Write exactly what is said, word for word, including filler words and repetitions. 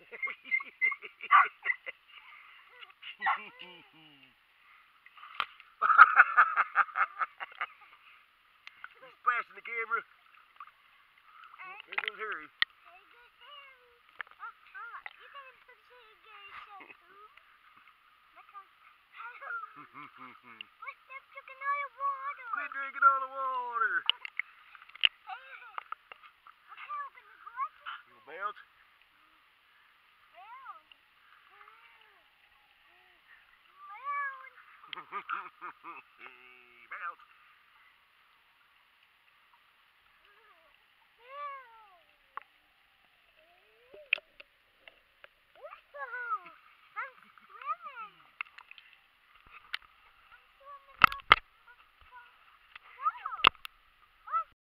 He's splashing the camera. There goes Harry. Quit drinking all the water. Little bounce. Bounce.